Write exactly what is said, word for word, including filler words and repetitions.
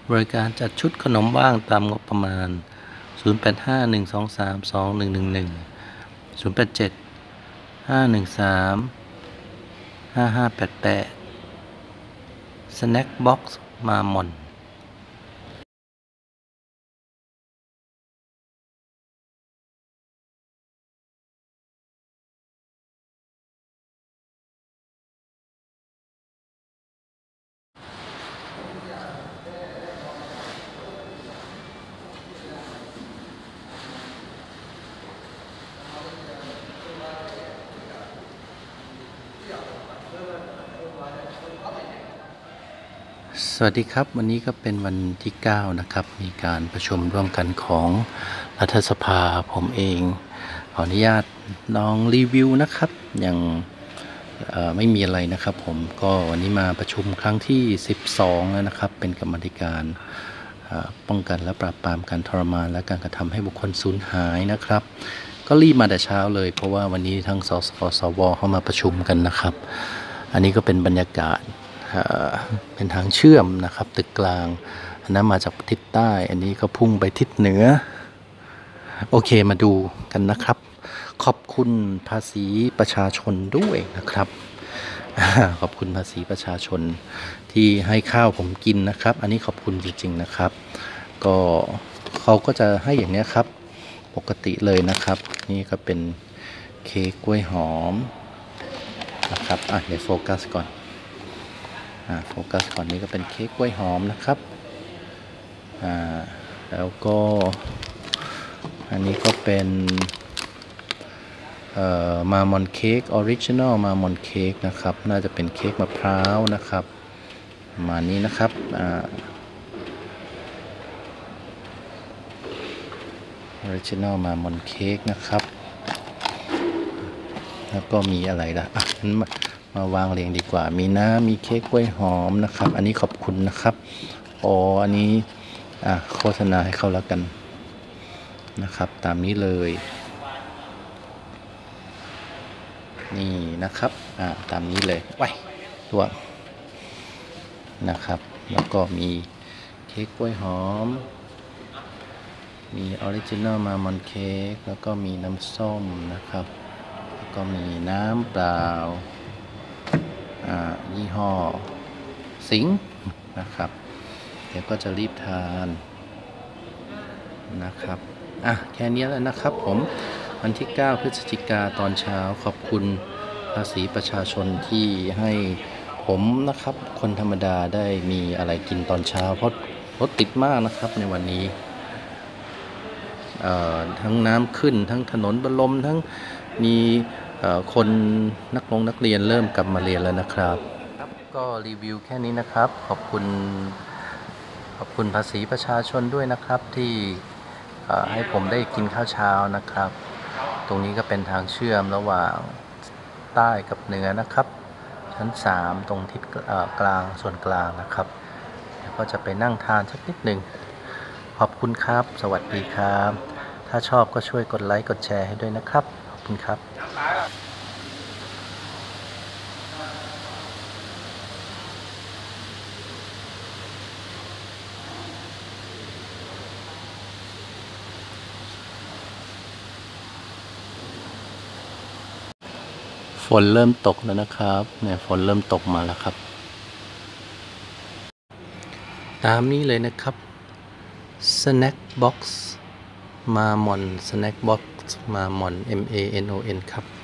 บริการจัดชุดขนมว่างตามงบประมาณ ศูนย์ แปด ห้า หนึ่ง สอง สาม สอง หนึ่ง หนึ่ง หนึ่ง ศูนย์ แปด เจ็ด ห้า หนึ่ง สาม ห้า ห้า แปด แปด Snack Box มามอนสวัสดีครับวันนี้ก็เป็นวันที่เก้านะครับมีการประชุมร่วมกันของรัฐสภาผมเองขออนุญาตลองรีวิวนะครับยังไม่มีอะไรนะครับผมก็วันนี้มาประชุมครั้งที่สิบสองแล้วนะครับเป็นกรรมาธิการป้องกันและปราบปรามการทรมานและการกระทำให้บุคคลสูญหายนะครับก็รีบมาแต่เช้าเลยเพราะว่าวันนี้ทั้งสสสวเข้ามาประชุมกันนะครับอันนี้ก็เป็นบรรยากาศเป็นทางเชื่อมนะครับตึกกลางอันนั้นมาจากทิศใต้อันนี้ก็พุ่งไปทิศเหนือโอเคมาดูกันนะครับขอบคุณภาษีประชาชนด้วยนะครับขอบคุณภาษีประชาชนที่ให้ข้าวผมกินนะครับอันนี้ขอบคุณจริงๆนะครับก็เขาก็จะให้อย่างนี้ครับปกติเลยนะครับนี่ก็เป็นเค้กกล้วยหอมนะครับอ่ะเดี๋ยวโฟกัสก่อนอ่าโฟกัสก่อนนี้ก็เป็นเค้กกล้วยหอมนะครับอ่าแล้วก็อันนี้ก็เป็นเอ่อมามอนเค้กออริจินอลมามอนเค้กนะครับน่าจะเป็นเค้กมะพร้าวนะครับประมาณนี้นะครับอ่าออริจินอลมามอนเค้กนะครับแล้วก็มีอะไรล่ะอ่ะมาวางเรียงดีกว่ามีน้ำมีเค้กกล้วยหอมนะครับอันนี้ขอบคุณนะครับอ๋ออันนี้อ่ะโฆษณาให้เขาแล้วกันนะครับตามนี้เลยนี่นะครับอ่าตามนี้เลยไว้ตัวนะครับแล้วก็มีเค้กกล้วยหอมมีออริจินอลมามอนเค้กแล้วก็มีน้ำส้มนะครับแล้วก็มีน้ำเปล่าอ่ายี่ห้อสิงห์นะครับเดี๋ยวก็จะรีบทานนะครับอ่ะแค่นี้แล้วนะครับผมวันที่เก้าพฤศจิกาตอนเช้าขอบคุณภาษีประชาชนที่ให้ผมนะครับคนธรรมดาได้มีอะไรกินตอนเช้าเพราะรถติดมากนะครับในวันนี้ทั้งน้ำขึ้นทั้งถนนบรมทั้งมีคนนักลงนักเรียนเริ่มกลับมาเรียนแล้วนะครับก็รีวิวแค่นี้นะครับขอบคุณขอบคุณภาษีประชาชนด้วยนะครับที่ให้ผมได้กินข้าวเช้านะครับตรงนี้ก็เป็นทางเชื่อมระหว่างใต้กับเหนือนะครับชั้นสามตรงทิศกลางส่วนกลางนะครับแล้วก็จะไปนั่งทานสักนิดหนึ่งขอบคุณครับสวัสดีครับถ้าชอบก็ช่วยกดไลค์กดแชร์ให้ด้วยนะครับขอบคุณครับฝนเริ่มตกแล้วนะครับเนี่ยฝนเริ่มตกมาแล้วครับตามนี้เลยนะครับ Snack Box มามอน Snack Box มามอน M A N O N ครับ